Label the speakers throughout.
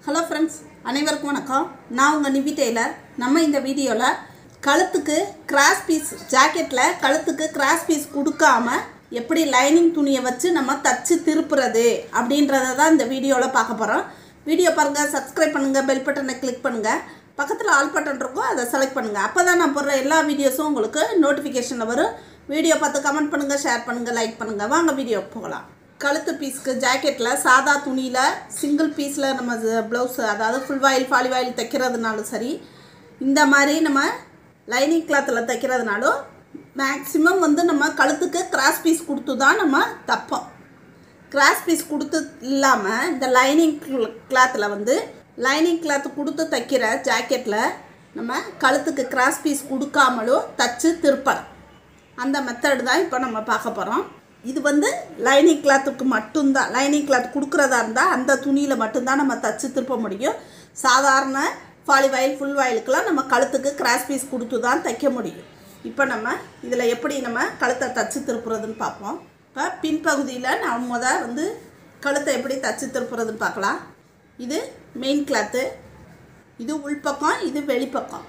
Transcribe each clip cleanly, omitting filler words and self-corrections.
Speaker 1: Hello friends, அனைவருக்கும் வணக்கம். நான் உங்கள் நிவி டெய்லர். நம்ம இந்த வீடியோவில் கழுத்துக்கு கிராஸ் பீஸ் ஜாக்கெட்டில் கழுத்துக்கு கிராஸ் பீஸ் கொடுக்காம எப்படி லைனிங் துணியை வச்சு நம்ம தச்சு திருப்புறது அப்படின்றத தான் இந்த வீடியோவில் பார்க்க போகிறோம். வீடியோ பாருங்கள், சப்ஸ்கிரைப் பண்ணுங்கள், பெல் பட்டனை கிளிக் பண்ணுங்கள், பக்கத்தில் ஆல் பட்டன் இருக்கும், அதை செலக்ட் பண்ணுங்கள். அப்போ தான் நான் போடுற எல்லா வீடியோஸும் உங்களுக்கு நோட்டிஃபிகேஷனில் வரும். வீடியோ பார்த்து கமெண்ட் பண்ணுங்கள், ஷேர் பண்ணுங்கள், லைக் பண்ணுங்கள். வாங்க வீடியோ போகலாம். கழுத்து பீஸ்க்கு ஜாக்கெட்டில் சாதா துணியில் சிங்கிள் பீஸில் நம்ம ப்ளவுஸ், அதாவது ஃபுல் வாயில் ஃபாலி வாயில் தைக்கிறதுனாலும் சரி, இந்த மாதிரி நம்ம லைனிங் கிளாத்தில் தைக்கிறதுனாலும் மேக்ஸிமம் நம்ம கழுத்துக்கு கிராஸ் பீஸ் கொடுத்து தான் நம்ம தைப்போம். கிராஸ் பீஸ் கொடுத்து இல்லாமல் இந்த லைனிங் கிளாத்தில் லைனிங் கிளாத்து கொடுத்து தைக்கிற ஜாக்கெட்டில் நம்ம கழுத்துக்கு கிராஸ் பீஸ் கொடுக்காமலும் தச்சு திருப்பலாம். அந்த மெத்தடு தான் இப்போ நம்ம பார்க்க போகிறோம். இது லைனிங் கிளாத்துக்கு மட்டும்தான். லைனிங் கிளாத் கொடுக்குறதா இருந்தால் அந்த துணியில் மட்டும்தான் நம்ம தச்சு திருப்ப முடியும். சாதாரண ஃபாலி வாயில் ஃபுல் வாயிலுக்கெலாம் நம்ம கழுத்துக்கு கிராஸ் பீஸ் கொடுத்து தான் தைக்க முடியும். இப்போ நம்ம இதில் எப்படி நம்ம கழுத்தை தச்சு திருப்புறதுன்னு பார்ப்போம். இப்போ பின்பகுதியில் நான் கழுத்தை எப்படி தச்சு திருப்புறதுன்னு பார்க்கலாம். இது மெயின் கிளாத்து, இது உள்பக்கம், இது வெளிப்பக்கம்.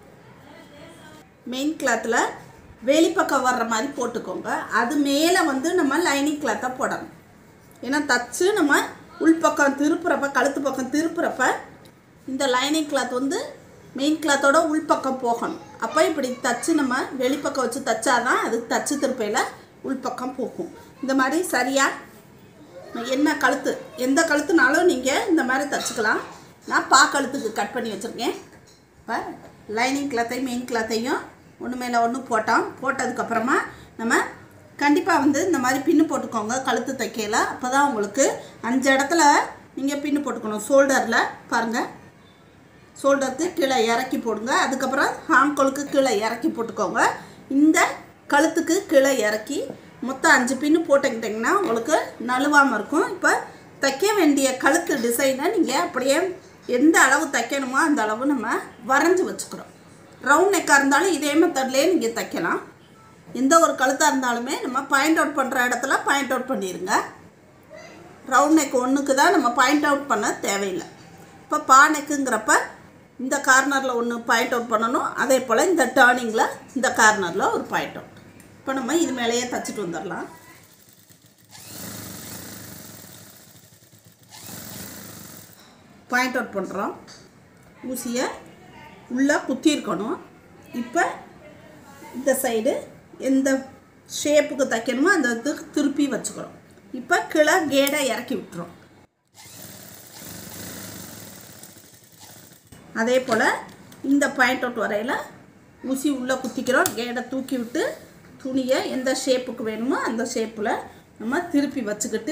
Speaker 1: மெயின் கிளாத்தில் வெளிப்பக்கம் வர்ற மாதிரி போட்டுக்கோங்க. அது மேலே நம்ம லைனிங் கிளாத்தை போடணும். ஏன்னா தச்சு நம்ம உள்பக்கம் திருப்புறப்ப, கழுத்து பக்கம் திருப்புறப்ப இந்த லைனிங் கிளாத் மெயின் கிளாத்தோட உள்பக்கம் போகணும். அப்போ இப்படி தச்சு நம்ம வெளிப்பக்கம் வச்சு தைச்சாதான் அது தச்சு திருப்பையில் உள்பக்கம் போகும். இந்த மாதிரி சரியாக என்ன கழுத்து, எந்த கழுத்துனாலும் நீங்கள் இந்த மாதிரி தைச்சிக்கலாம். நான் கழுத்துக்கு கட் பண்ணி வச்சுருக்கேன். இப்போ லைனிங் கிளாத்தையும் மெயின் கிளாத்தையும் ஒன்று மேலே ஒன்று போட்டதுக்கப்புறமா நம்ம கண்டிப்பாக இந்த மாதிரி பின்னு போட்டுக்கோங்க கழுத்து தைக்கையில். அப்போ தான் உங்களுக்கு 5 இடத்துல நீங்கள் பின்னு போட்டுக்கணும். ஷோல்டரில் பாருங்கள், ஷோல்டருக்கு கீழே இறக்கி போடுங்க. அதுக்கப்புறம் ஹாம்கோலுக்கு கீழே இறக்கி போட்டுக்கோங்க. இந்த கழுத்துக்கு கீழே இறக்கி மொத்தம் 5 பின்னு போட்டுக்கிட்டிங்கன்னா உங்களுக்கு நழுவாமல் இருக்கும். இப்போ தைக்க வேண்டிய கழுத்து டிசைனை நீங்கள் அப்படியே எந்த அளவு தைக்கணுமோ அந்த அளவு நம்ம வரைஞ்சி வச்சுக்கிறோம். ரவுண்ட் நெக்காக இருந்தாலும் இதே மெத்தட்லேயே நீங்கள் தைக்கலாம். எந்த ஒரு கழுத்தாக இருந்தாலுமே நம்ம பாயிண்ட் அவுட் பண்ணுற இடத்துல பாயிண்ட் அவுட் பண்ணிடுங்க. ரவுண்ட் நெக் ஒன்றுக்கு தான் நம்ம பாயிண்ட் அவுட் பண்ண தேவையில்லை. இப்போ பா நெக்குங்கிறப்ப இந்த கார்னரில் ஒன்று பாயிண்ட் அவுட் பண்ணணும். அதே போல் இந்த டேர்னிங்கில் இந்த கார்னரில் ஒரு பாயிண்ட் அவுட். இப்போ நம்ம இது மேலேயே தைச்சிட்டு வந்துடலாம். பாயிண்ட் அவுட் பண்ணுறோம். ஊசியை உள்ளே குத்தி இருக்கணும். இப்போ இந்த சைடு எந்த ஷேப்புக்கு தைக்கணுமோ அந்த இதுக்கு திருப்பி வச்சுக்கிறோம். இப்போ கீழே கேடை இறக்கி விட்டுறோம். அதே போல் இந்த பாயிண்ட் அவுட் வரையில் ஊசி உள்ளே குத்திக்கிறோம். கேடை தூக்கி விட்டு துணியை எந்த ஷேப்புக்கு வேணுமோ அந்த ஷேப்பில் நம்ம திருப்பி வச்சுக்கிட்டு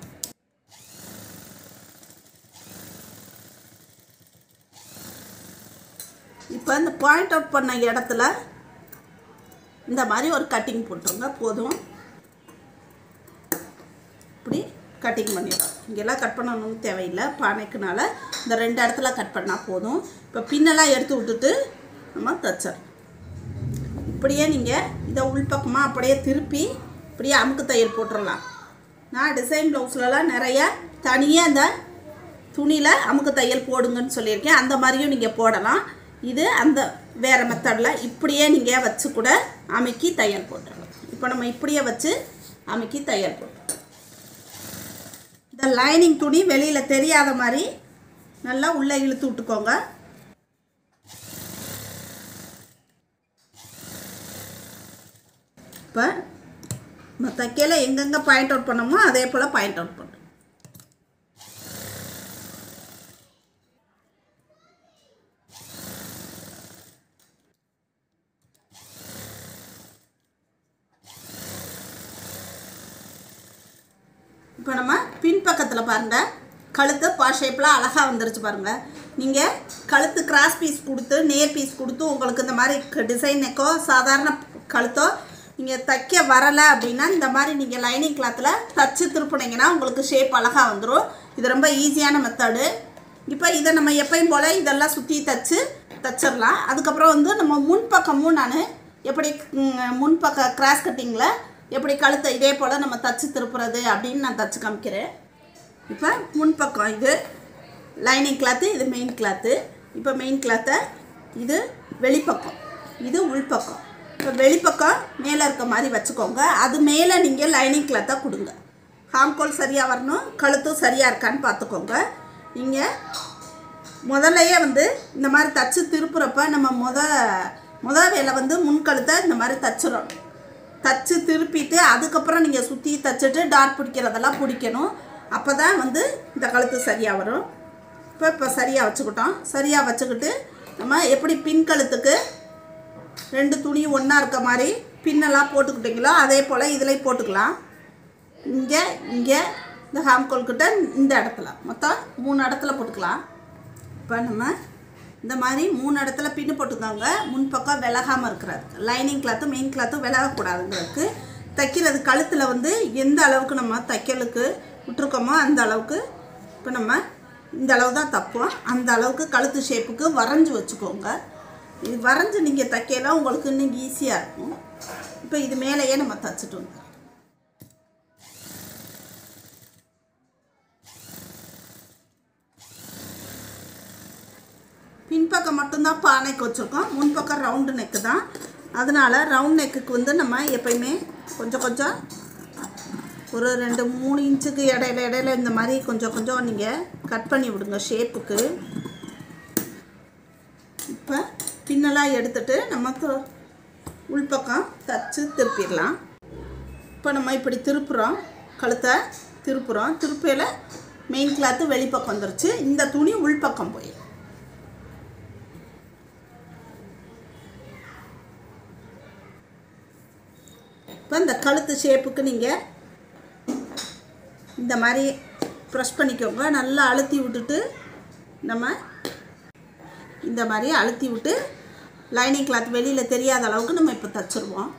Speaker 1: இப்போ இந்த பாயிண்ட் அவுட் பண்ண இடத்துல இந்த மாதிரி ஒரு கட்டிங் போட்டுருங்க. போதும். இப்படி கட்டிங் பண்ணிடுறோம். இங்கெல்லாம் கட் பண்ணணும்னு தேவையில்லை. பானைக்குனால இந்த 2 இடத்துல கட் பண்ணால் போதும். இப்போ பின்னெல்லாம் எடுத்து விட்டுட்டு நம்ம தைச்சிடறோம். இப்படியே நீங்கள் இதை உள்பக்கமாக அப்படியே திருப்பி இப்படியே அமுக்கு தையல் போட்டுடலாம். நான் டிசைன் ப்ளவுஸ்லலாம் நிறையா தனியாக அந்த துணியில் அமுக்கு தையல் போடுங்கன்னு சொல்லியிருக்கேன். அந்த மாதிரியும் நீங்கள் போடலாம். இது அந்த வேறு மெத்தடில் இப்படியே நீங்கள் வச்சு கூட அமுக்கி தையல் போட்டுடலாம். இப்போ நம்ம இப்படியே வச்சு அமுக்கி தையல் போட்டுருவோம். இந்த லைனிங் துணி வெளியில் தெரியாத மாதிரி நல்லா உள்ளே இழுத்து விட்டுக்கோங்க. இப்போ நம்ம தைக்கையில் எங்கெங்கே பாயிண்ட் அவுட் பண்ணோமோ அதே போல் பாயிண்ட் அவுட் பண்ணுறோம். இப்போ நம்ம பின்பக்கத்தில் பாருங்கள், கழுத்து பா ஷேப்பில் அழகாக வந்துருச்சு பாருங்கள். நீங்கள் கழுத்து கிராஸ் பீஸ் கொடுத்து நேர் பீஸ் கொடுத்து உங்களுக்கு இந்த மாதிரி டிசைன் நெக்கோ சாதாரண கழுத்தோ நீங்கள் தைக்க வரலை அப்படின்னா இந்த மாதிரி நீங்கள் லைனிங் கிளாத்தில் தச்சு திருப்பினீங்கன்னா உங்களுக்கு ஷேப் அழகாக வந்துடும். இது ரொம்ப ஈஸியான மெத்தடு. இப்போ இதை நம்ம எப்பயும் போல் இதெல்லாம் சுற்றி தச்சிடலாம். அதுக்கப்புறம் நம்ம முன்பக்கமும் நான் எப்படி முன்பக்க கிராஸ் கட்டிங்கில் எப்படி கழுத்தை இதே போல் நம்ம தச்சு திருப்புறது அப்படின்னு நான் தச்சு காமிக்கிறேன். இப்போ முன்பக்கம் இது லைனிங் கிளாத்து, இது மெயின் கிளாத்து. இப்போ மெயின் கிளாத்தை இது வெளிப்பக்கம், இது உள்பக்கம். இப்போ வெளிப்பக்கம் மேலே இருக்க மாதிரி வச்சுக்கோங்க. அது மேலே நீங்கள் லைனிங் கிளாத்தை கொடுங்க. ஹாம்கோல் சரியாக வரணும், கழுத்தும் சரியாக இருக்கான்னு பார்த்துக்கோங்க. நீங்கள் முதல்லையே வந்து இந்த மாதிரி தச்சு திருப்புறப்ப நம்ம முதல் வேலை வந்து முன்கழுத்தை இந்த மாதிரி தச்சிடணும். தச்சு திருப்பிட்டு அதுக்கப்புறம் நீங்கள் சுற்றி தச்சுட்டு டாட் பிடிக்கிறதெல்லாம் பிடிக்கணும். அப்போ தான் வந்து இந்த கழுத்து சரியாக வரும். இப்போ சரியாக வச்சுக்கிட்டோம். சரியாக வச்சுக்கிட்டு நம்ம எப்படி பின் கழுத்துக்கு 2 துணி ஒன்றா இருக்க மாதிரி பின்னெல்லாம் போட்டுக்கிட்டீங்களோ அதே போல் இதில் போட்டுக்கலாம். இங்கே இந்த ஹாம்கோல்கிட்ட இந்த இடத்துல மொத்தம் 3 இடத்துல போட்டுக்கலாம். இப்போ நம்ம இந்த மாதிரி 3 இடத்துல பின்னு போட்டுக்கோங்க. முன்பக்கம் விலகாமல் இருக்கிறது. லைனிங் கிளாத்தும் மெயின் கிளாத்தும் விலகக்கூடாதுங்கிறதுக்கு தைக்கிறது கழுத்தில் வந்து எந்த அளவுக்கு நம்ம தைக்கலுக்கு விட்டுருக்கோமோ அந்த அளவுக்கு இப்போ நம்ம இந்த அளவு தான் தைப்போம். அந்த அளவுக்கு கழுத்து ஷேப்புக்கு வரைஞ்சி வச்சுக்கோங்க. இது வரைஞ்சி நீங்கள் தைக்கலாம், உங்களுக்கு இன்னும் ஈஸியாக இருக்கும். இப்போ இது மேலேயே நம்ம தைச்சிட்டு வந்தோம். பின்பக்கம் மட்டும்தான் பானைக்கு வச்சுருக்கோம். முன்பக்கம் ரவுண்டு நெக்கு தான். அதனால் ரவுண்ட் நெக்குக்கு வந்து நம்ம எப்பயுமே கொஞ்சம் ஒரு 2-3 இன்ச்சுக்கு இடையில இந்த மாதிரி கொஞ்சம் நீங்கள் கட் பண்ணி விடுங்க ஷேப்புக்கு. இப்போ பின்னெல்லாம் எடுத்துகிட்டு நமக்கு உள்பக்கம் தச்சு திருப்பிடலாம். இப்போ நம்ம இப்படி திருப்புறோம், கழுத்தை திருப்புறோம். திருப்பையில் மெயின் கிளாத்து வெளிப்பக்கம் வந்துருச்சு. இந்த துணி உள்பக்கம் போய் இப்போ இந்த கழுத்து ஷேப்புக்கு நீங்கள் இந்த மாதிரி ப்ரெஸ் பண்ணிக்கோங்க. நல்லா அழுத்தி விட்டுட்டு நம்ம இந்த மாதிரி அழுத்தி விட்டு லைனிங் கிளாத் வெளியில் தெரியாத அளவுக்கு நம்ம இப்போ தைச்சிருவோம்.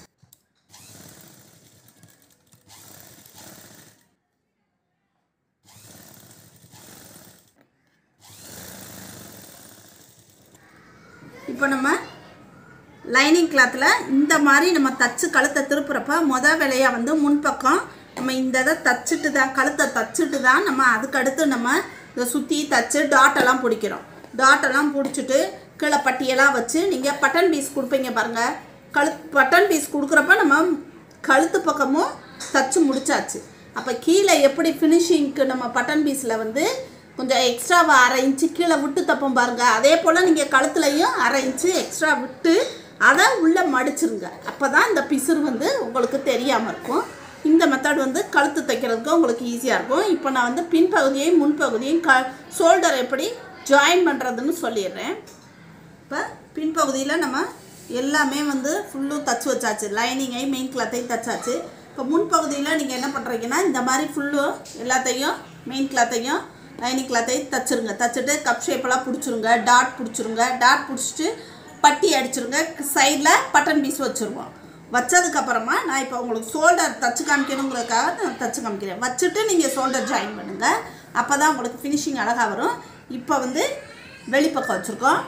Speaker 1: இப்போ நம்ம லைனிங் கிளாத்தில் இந்த மாதிரி நம்ம தச்சு கழுத்தை திருப்புறப்ப முதல் வேலையாக வந்து முன்பக்கம் நம்ம இந்த இதை தச்சுட்டு தான் கழுத்தை தச்சுட்டு தான் நம்ம அதுக்கடுத்து நம்ம இதை சுற்றி தச்சு டாட்டெல்லாம் பிடிக்கிறோம். டாட்டெல்லாம் பிடிச்சிட்டு கீழே பட்டியெல்லாம் வச்சு நீங்கள் பட்டன் பீஸ் கொடுப்பீங்க பாருங்கள். பட்டன் பீஸ் கொடுக்குறப்ப நம்ம கழுத்து பக்கமும் தச்சு முடிச்சாச்சு. அப்போ கீழே எப்படி ஃபினிஷிங்க்கு நம்ம பட்டன் பீஸில் வந்து கொஞ்சம் எக்ஸ்ட்ராவாக 1/2 இன்ச்சு கீழே விட்டு தப்போம் பாருங்கள். அதே போல் நீங்கள் கழுத்துலையும் 1/2 இன்ச்சு எக்ஸ்ட்ரா விட்டு அதை உள்ளே மடிச்சிருங்க. அப்போ தான் இந்த பிசுறு வந்து உங்களுக்கு தெரியாமல் இருக்கும். இந்த மெத்தட் வந்து கழுத்து தைக்கிறதுக்கு உங்களுக்கு ஈஸியாக இருக்கும். இப்போ நான் வந்து பின்பகுதியையும் முன்பகுதியையும் ஷோல்டர் எப்படி ஜாயின் பண்ணுறதுன்னு சொல்லிடுறேன். இப்போ பின்பகுதியில் நம்ம எல்லாமே வந்து ஃபுல்லும் தச்சு வச்சாச்சு. லைனிங்கையும் மெயின் கிளாத்தையும் தைச்சாச்சு. இப்போ முன்பகுதியில் நீங்கள் என்ன பண்ணுறீங்கன்னா இந்த மாதிரி ஃபுல்லும் எல்லாத்தையும் மெயின் கிளாத்தையும் லைனிங் கிளாத்தையும் தச்சுருங்க. தச்சுட்டு கப் ஷேப்பெல்லாம் பிடிச்சிருங்க, டாட் பிடிச்சிருங்க. டாட் பிடிச்சிட்டு பட்டி அடிச்சிருங்க. சைடில் பட்டன் பீஸ் வச்சுருவோம். வச்சதுக்கப்புறமா நான் இப்போ உங்களுக்கு ஷோல்டர் தச்சு காமிக்கணுங்கிறதுக்காக நான் தச்சு காமிக்கிறேன். வச்சுட்டு நீங்கள் ஷோல்டர் ஜாயின் பண்ணுங்கள். அப்போ தான் உங்களுக்கு ஃபினிஷிங் அழகாக வரும். இப்போ வந்து வெளிப்பக்கம் வச்சுருக்கோம்.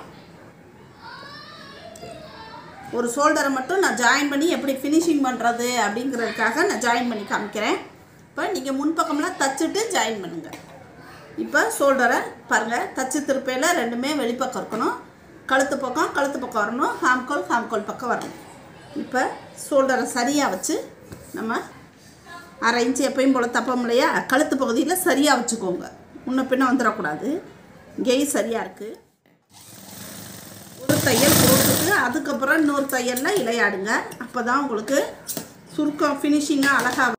Speaker 1: ஒரு ஷோல்டரை மட்டும் நான் ஜாயின் பண்ணி எப்படி ஃபினிஷிங் பண்ணுறது அப்படிங்கிறதுக்காக நான் ஜாயின் பண்ணி காமிக்கிறேன். இப்போ நீங்கள் முன்பக்கம்லாம் தச்சுட்டு ஜாயின் பண்ணுங்கள். இப்போ ஷோல்டரை பாருங்கள், தச்சு திருப்பையில் ரெண்டுமே வெளிப்பக்கம் இருக்கணும். கழுத்து பக்கம் வரணும், ஹாம்கோல் பக்கம் வரணும். இப்போ ஷோல்டரை சரியாக வச்சு நம்ம 1/2 இன்ச்சு எப்பயும் போல் தப்போம் இல்லையா, கழுத்து பகுதியில் சரியாக வச்சுக்கோங்க. முன்ன பின்ன வந்துடக்கூடாது. இங்கேயும் சரியாக இருக்குது. ஒரு தையல் போட்டுட்டு அதுக்கப்புறம் இன்னொரு தையலில் இலையாடுங்க. அப்போ தான் உங்களுக்கு சுருக்கம் ஃபினிஷிங்காக அழகாக.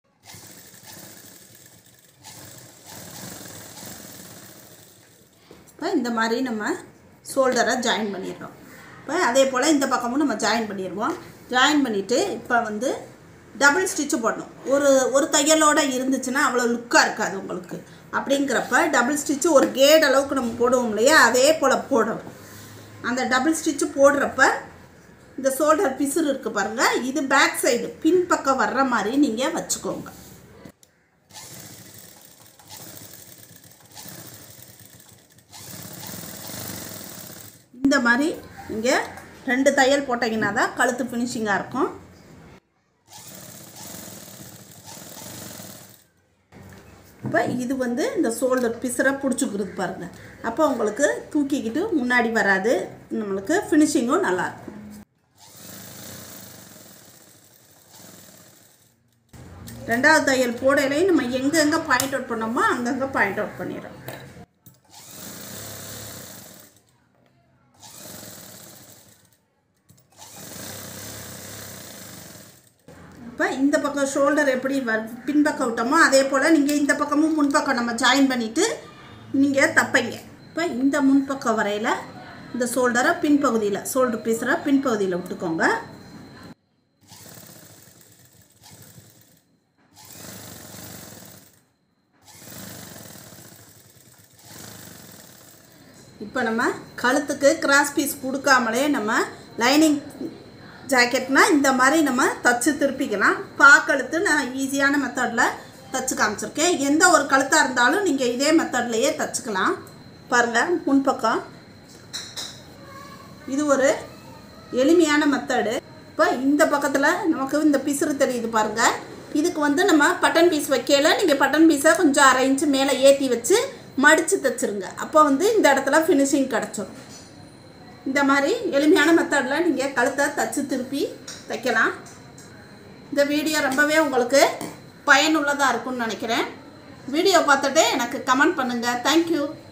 Speaker 1: இப்போ இந்த மாதிரி நம்ம ஷோல்டரை ஜாயின் பண்ணிடுறோம். இப்போ அதே போல் இந்த பக்கமும் நம்ம ஜாயின் பண்ணிடுவோம். ஜாயின் பண்ணிவிட்டு இப்போ வந்து டபுள் ஸ்டிச்சு போடணும். ஒரு தையலோடு இருந்துச்சுன்னா அவ்வளோ லுக்காக இருக்காது உங்களுக்கு. அப்படிங்கிறப்ப டபுள் ஸ்டிச்சு ஒரு கேட் அளவுக்கு நம்ம போடுவோம் இல்லையா, அதே போல் போடணும். அந்த டபுள் ஸ்டிச்சு போடுறப்ப இந்த ஷோல்டர் பிசுறு இருக்குது பாருங்கள், இது பேக் சைடு பின்பக்கம் வர்ற மாதிரி நீங்கள் வச்சுக்கோங்க. இந்த மாதிரி நீங்கள் 2 தையல் போட்டிங்கன்னா தான் கழுத்து ஃபினிஷிங்காக இருக்கும். இப்போ இது வந்து இந்த ஷோல்டர் பிசுரை பிடிச்சிக்கிறது பாருங்கள். அப்போ உங்களுக்கு தூக்கிக்கிட்டு முன்னாடி வராது, நம்மளுக்கு ஃபினிஷிங்கும் நல்லாயிருக்கும். ரெண்டாவது தையல் போடையிலையும் நம்ம எங்கெங்கே பாயிண்ட் அவுட் பண்ணோமோ அங்கங்கே பாயிண்ட் அவுட் பண்ணிடுறோம். இப்போ இந்த பக்கம் ஷோல்டர் எப்படி பின்பக்கம் விட்டோமோ அதே போல் நீங்கள் இந்த பக்கமும் முன்பக்கம் நம்ம ஜாயின் பண்ணிவிட்டு நீங்கள் தைப்பீங்க. இப்போ இந்த முன்பக்கம் வரையில் இந்த ஷோல்டரை பின்பகுதியில், ஷோல்டர் பீஸரை பின்பகுதியில் விட்டுக்கோங்க. இப்போ நம்ம கழுத்துக்கு கிராஸ் பீஸ் கொடுக்காமலே நம்ம லைனிங் ஜாக்கெட்னா இந்த மாதிரி நம்ம தச்சு திருப்பிக்கலாம். கழுத்து நான் ஈஸியான மெத்தடில் தச்சு காமிச்சிருக்கேன். எந்த ஒரு கழுத்தாக இருந்தாலும் நீங்கள் இதே மெத்தட்லேயே தச்சுக்கலாம். பாருங்கள் முன்பக்கம், இது ஒரு எளிமையான மெத்தடு. இப்போ இந்த பக்கத்தில் நமக்கு இந்த பிசுறு தெரியுது பாருங்கள். இதுக்கு வந்து நம்ம பட்டன் பீஸ் வைக்கல, நீங்கள் பட்டன் பீஸை கொஞ்சம் 1/2 இன்ச்சு மேலே ஏற்றி வச்சு மடித்து தைச்சிருங்க. அப்போ வந்து இந்த இடத்துல ஃபினிஷிங் கிடச்சிடும். இந்த மாதிரி எளிமையான மெத்தடில் நீங்கள் கழுத்தை தச்சு திருப்பி தைக்கலாம். இந்த வீடியோ ரொம்பவே உங்களுக்கு பயனுள்ளதாக இருக்கும்னு நினைக்கிறேன். வீடியோ பார்த்துட்டு எனக்கு கமெண்ட் பண்ணுங்கள். தேங்க்யூ.